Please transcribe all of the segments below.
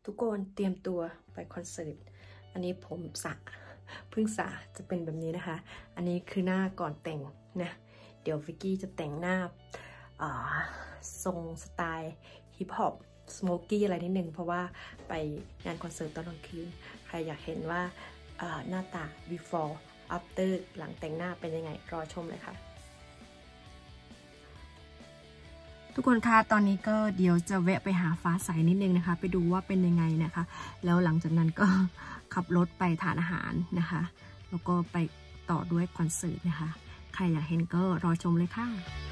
ทุกคนเตรียมตัวไปคอนเสิร์ตอันนี้ผมเพิ่งจะเป็นแบบนี้นะคะอันนี้คือหน้าก่อนแต่งนะเดี๋ยววิกกี้จะแต่งหน้าทรงสไตล์ฮิปฮอปสโมกี้อะไรนิดนึงเพราะว่าไปงานคอนเสิร์ตตอนกลางคืนใครอยากเห็นว่าหน้าตา before after หลังแต่งหน้าเป็นยังไงรอชมเลยค่ะทุกคนคะตอนนี้ก็เดี๋ยวจะแวะไปหาฟ้าใสนิดนึงนะคะไปดูว่าเป็นยังไงนะคะแล้วหลังจากนั้นก็ขับรถไปทานอาหารนะคะแล้วก็ไปต่อด้วยคอนเสิร์ตนะคะใครอยากเห็นก็รอชมเลยค่ะ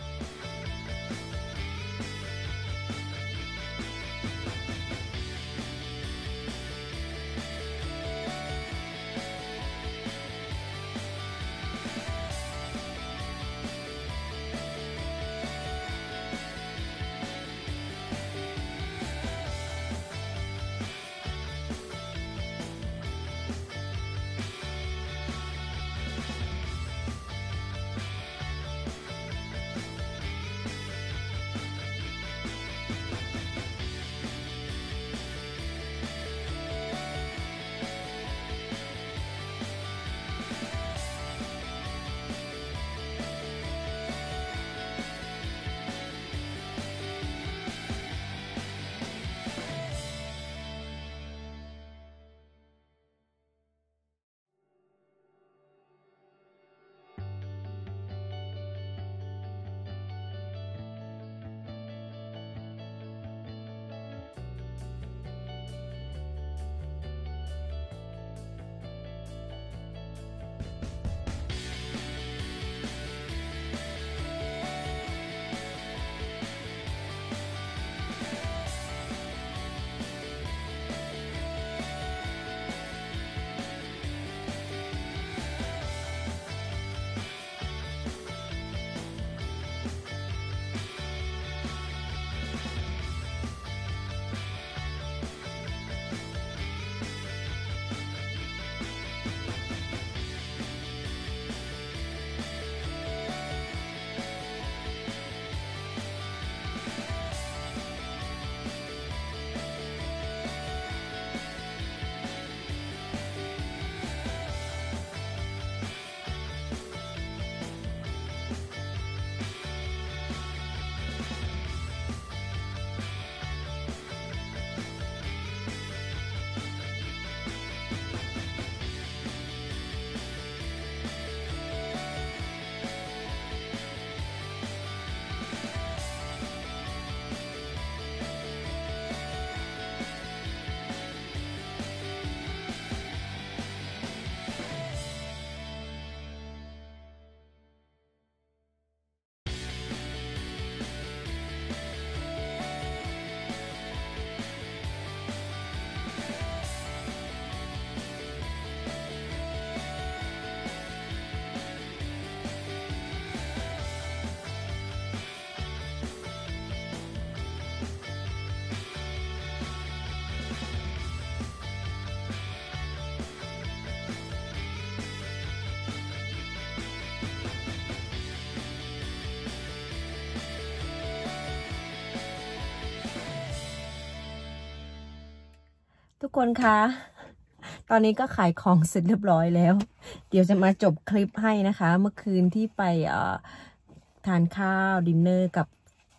ทุกคนคะตอนนี้ก็ขายของเสร็จเรียบร้อยแล้วเดี๋ยวจะมาจบคลิปให้นะคะเมื่อคืนที่ไปทานข้าวดินเนอร์กับ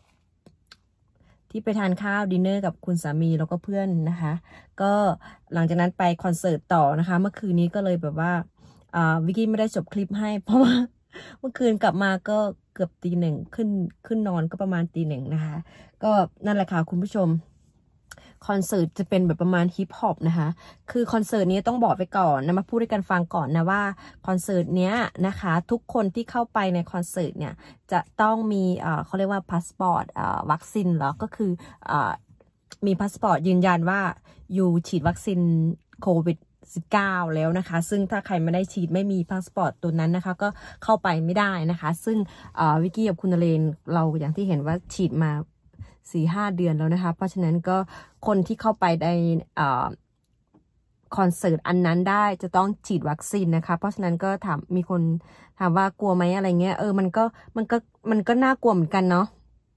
คุณสามีแล้วก็เพื่อนนะคะก็หลังจากนั้นไปคอนเสิร์ตต่อนะคะเมื่อคืนนี้ก็เลยแบบว่าวิกกี้ไม่ได้จบคลิปให้เพราะว่าเมื่อคืนกลับมาก็เกือบตีหนึ่งขึ้นนอนก็ประมาณตีหนึ่งนะคะก็นั่นแหละค่ะคุณผู้ชมคอนเสิร์ตจะเป็นแบบประมาณฮิปฮอปนะคะคือคอนเสิร์ตนี้ต้องบอกไปก่อนนะมาพูดด้วยกันฟังก่อนนะว่าคอนเสิร์ตเนี้ยนะคะทุกคนที่เข้าไปในคอนเสิร์ตเนี่ยจะต้องมีเขาเรียกว่าพาสปอร์ตวัคซีนเหรอก็คือมีพาสปอร์ตยืนยันว่าอยู่ฉีดวัคซีนโควิด19แล้วนะคะซึ่งถ้าใครไม่ได้ฉีดไม่มีพาสปอร์ตตัวนั้นนะคะก็เข้าไปไม่ได้นะคะซึ่งวิกกี้กับคุณนเรนเราอย่างที่เห็นว่าฉีดมา4-5 เดือนแล้วนะคะเพราะฉะนั้นก็คนที่เข้าไปในคอนเสิร์ตอันนั้นได้จะต้องฉีดวัคซีนนะคะเพราะฉะนั้นก็มีคนถามว่ากลัวไหมอะไรเงี้ยมันก็น่ากลัวเหมือนกันเนาะ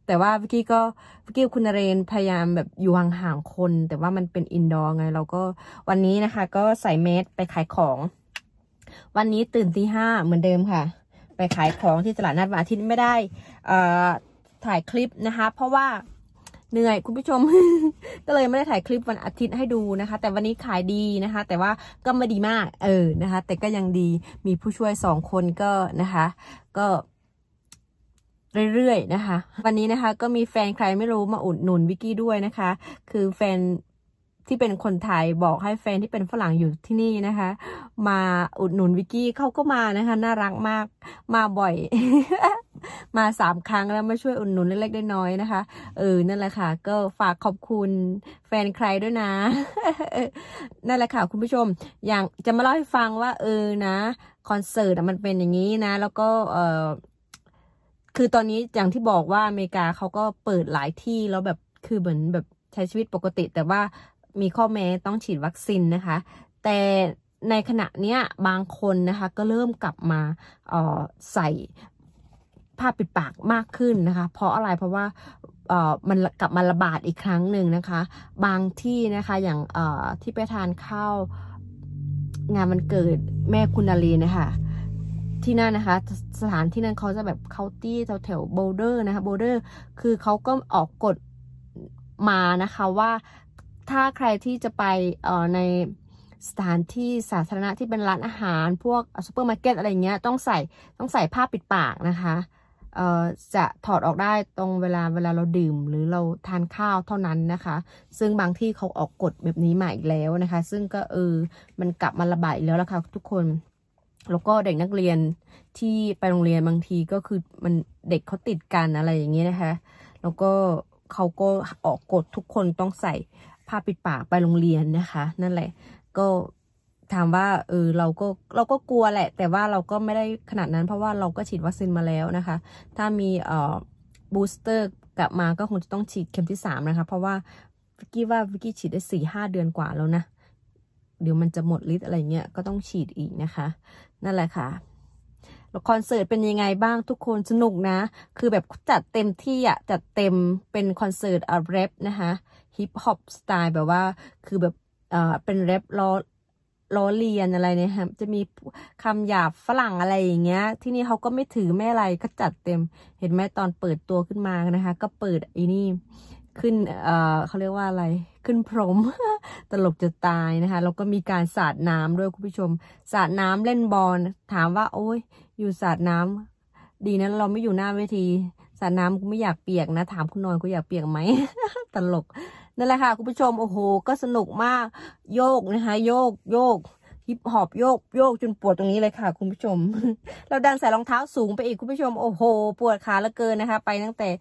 แต่ว่าวิกกี้กับคุณนเรนพยายามแบบอยู่ห่างๆคนแต่ว่ามันเป็นอินดอร์ไงเราก็วันนี้นะคะก็ใส่เมสไปขายของวันนี้ตื่นตี 5เหมือนเดิมค่ะไปขายของที่ตลาดนัดวันอาทิตย์ไม่ได้ถ่ายคลิปนะคะเพราะว่าเหนื่อยคุณผู้ชม ก็เลยไม่ได้ถ่ายคลิปวันอาทิตย์ให้ดูนะคะแต่วันนี้ขายดีนะคะแต่ว่าก็ไม่ดีมากนะคะแต่ก็ยังดีมีผู้ช่วย2 คนก็นะคะก็เรื่อยๆนะคะวันนี้นะคะก็มีแฟนใครไม่รู้มาอุดหนุนวิกกี้ด้วยนะคะคือแฟนที่เป็นคนไทยบอกให้แฟนที่เป็นฝรั่งอยู่ที่นี่นะคะมาอุดหนุนวิกกี้เขาก็มานะคะน่ารักมากมาบ่อย มา3 ครั้งแล้วมาช่วยอุดหนุนเล็กๆน้อยๆนะคะนั่นแหละค่ะก็ฝากขอบคุณแฟนใครด้วยนะ นั่นแหละค่ะคุณผู้ชมอย่างจะมาเล่าให้ฟังว่านะคอนเสิร์ตมันเป็นอย่างนี้นะแล้วก็คือตอนนี้อย่างที่บอกว่าอเมริกาเขาก็เปิดหลายที่แล้วแบบคือเหมือนแบบใช้ชีวิตปกติแต่ว่ามีข้อแม้ต้องฉีดวัคซีนนะคะแต่ในขณะเนี้ยบางคนนะคะก็เริ่มกลับมาใส่ผ้าปิดปากมากขึ้นนะคะเพราะอะไรเพราะว่ามันกลับมาระบาดอีกครั้งหนึ่งนะคะบางที่นะคะอย่างที่ไปทานข้าวงานวันเกิดแม่คุณนาลีนะคะที่นั่นนะคะสถานที่นั้นเขาจะแบบเคาน์ตี้แถวโบลเดอร์นะคะโบลเดอร์คือเขาก็ออกกฎมานะคะว่าถ้าใครที่จะไปในสถานที่สาธารณะที่เป็นร้านอาหารพวกซูเปอร์มาร์เก็ตอะไรเงี้ยต้องใส่ผ้าปิดปากนะคะจะถอดออกได้ตรงเวลาเราดื่มหรือเราทานข้าวเท่านั้นนะคะซึ่งบางที่เขาออกกฎแบบนี้มาอีกแล้วนะคะซึ่งก็มันกลับมาระบาดอีกแล้วค่ะทุกคนแล้วก็เด็กนักเรียนที่ไปโรงเรียนบางทีก็คือมันเด็กเขาติดกันอะไรอย่างเงี้ยนะคะแล้วก็เขาก็ออกกฎทุกคนต้องใส่ผ้าปิดปากไปโรงเรียนนะคะนั่นแหละก็ถามว่าเราก็กลัวแหละแต่ว่าเราก็ไม่ได้ขนาดนั้นเพราะว่าเราก็ฉีดวัคซีนมาแล้วนะคะถ้ามีบูสเตอร์กลับมาก็คงจะต้องฉีดเข็มที่3นะคะเพราะว่าวิกกี้ฉีดได้4-5 เดือนกว่าแล้วนะเดี๋ยวมันจะหมดฤทธิ์อะไรเงี้ยก็ต้องฉีดอีกนะคะนั่นแหละค่ะแล้วคอนเสิร์ตเป็นยังไงบ้างทุกคนสนุกนะคือแบบจัดเต็มที่อ่ะจัดเต็มเป็นคอนเสิร์ตแรปนะคะฮิปฮอปสไตล์แบบว่าคือแบบเป็นแรปล้อเลียนอะไรเนี่ยค่ะจะมีคำหยาบฝรั่งอะไรอย่างเงี้ยที่นี่เขาก็ไม่ถือไม่อะไรก็จัดเต็มเห็นไหมตอนเปิดตัวขึ้นมานะคะก็เปิดไอ้นี่ขึ้นเขาเรียกว่าอะไรขึ้นพรม ตลกจะตายนะคะแล้วก็มีการสาดน้ำด้วยคุณผู้ชมสาดน้ำเล่นบอลถามว่าโอ้ยอยู่สาดน้ำดีนะเราไม่อยู่หน้าเวทีสาดน้ำกูไม่อยากเปียกนะถามคุณนอยกูอยากเปียกไหม ตลกนั่นแหละค่ะคุณผู้ชมโอ้โหก็สนุกมากโยกนะคะโยกฮิปฮอปโยกจนปวดตรงนี้เลยค่ะคุณผู้ชม เราดันใส่รองเท้าสูงไปอีกคุณผู้ชมโอ้โหปวดขาเหลือเกินนะคะไปตั้งแต่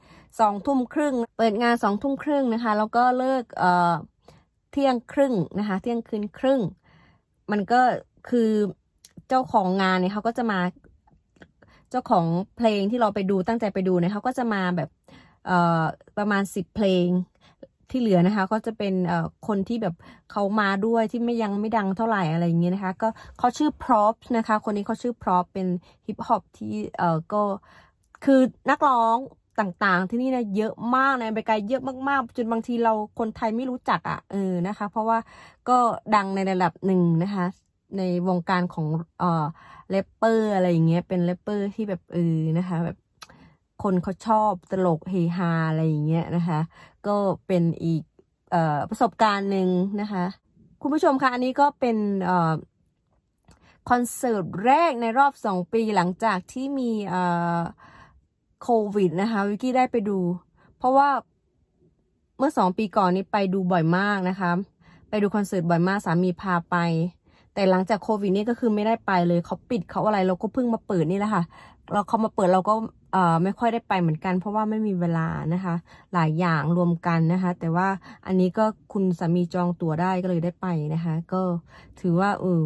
20:30เปิดงาน20:30นะคะแล้วก็เลิกเที่ยงครึ่งนะคะเที่ยงคืนครึ่งมันก็คือเจ้าของงานเนี่ยเขาก็จะมาเจ้าของเพลงที่เราไปดูตั้งใจไปดูเนี่ยเขาก็จะมาแบบประมาณ10 เพลงที่เหลือนะคะก็จะเป็นคนที่แบบเขามาด้วยที่ยังไม่ดังเท่าไหร่อะไรอย่างเงี้ยนะคะก็เขาชื่อพร็อพนะคะคนนี้เขาชื่อพร็อพเป็นฮิปฮอปที่ก็คือนักร้องต่างๆที่นี่นะเยอะมากในอเมริกาเยอะมากๆจนบางทีเราคนไทยไม่รู้จักอ่ะนะคะเพราะว่าก็ดังในระดับหนึ่งนะคะในวงการของแรปเปอร์อะไรอย่างเงี้ยเป็นแรปเปอร์ที่แบบนะคะแบบคนเขาชอบตลกเฮฮาอะไรอย่างเงี้ยนะคะก็เป็นอีกประสบการณ์หนึ่งนะคะคุณผู้ชมคะอันนี้ก็เป็นคอนเสิร์ตแรกในรอบ2 ปีหลังจากที่มีโควิดนะคะวิกกี้ได้ไปดูเพราะว่าเมื่อ2 ปีก่อนนี้ไปดูบ่อยมากนะคะไปดูคอนเสิร์ตบ่อยมากสามีพาไปแต่หลังจากโควิดนี่ก็คือไม่ได้ไปเลยเขาปิดเขาอะไรเราก็เพิ่งมาเปิดนี่แหละค่ะเขามาเปิดเราก็ไม่ค่อยได้ไปเหมือนกันเพราะว่าไม่มีเวลานะคะหลายอย่างรวมกันนะคะแต่ว่าอันนี้ก็คุณสามีจองตั๋วได้ก็เลยได้ไปนะคะก็ถือว่า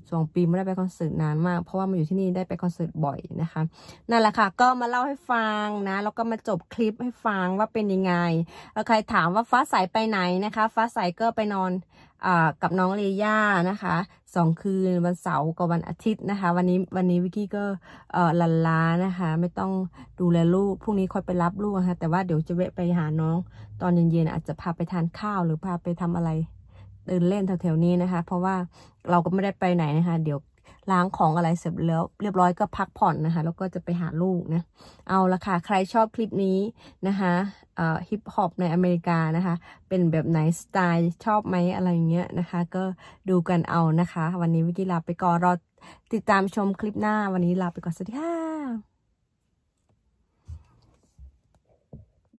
2 ปีไม่ได้ไปคอนเสิร์ตนานมากเพราะว่ามาอยู่ที่นี่ได้ไปคอนเสิร์ตบ่อยนะคะนั่นแหละค่ะก็มาเล่าให้ฟังนะแล้วก็มาจบคลิปให้ฟังว่าเป็นยังไงแล้วใครถามว่าฟ้าใสไปไหนนะคะฟ้าใสก็ไปนอนกับน้องเลย่านะคะ2 คืนวันเสาร์กับวันอาทิตย์นะคะวันนี้วิกกี้ก็ลันลานะคะไม่ต้องดูแลลูกพรุ่งนี้ค่อยไปรับลูกนะคะแต่ว่าเดี๋ยวจะแวะไปหาน้องตอนเย็นๆอาจจะพาไปทานข้าวหรือพาไปทำอะไรเดินเล่นแถวๆนี้นะคะเพราะว่าเราก็ไม่ได้ไปไหนนะคะเดี๋ยวล้างของอะไรเสร็จแล้วเรียบร้อยก็พักผ่อนนะคะแล้วก็จะไปหาลูกนะเอาละค่ะใครชอบคลิปนี้นะคะฮิปฮอปในอเมริกานะคะเป็นแบบไหนสไตล์ชอบไหมอะไรเงี้ยนะคะก็ดูกันเอานะคะวันนี้วิกกี้ลาไปก่อนรอติดตามชมคลิปหน้าวันนี้ลาไปก่อนสวัสดีค่ะ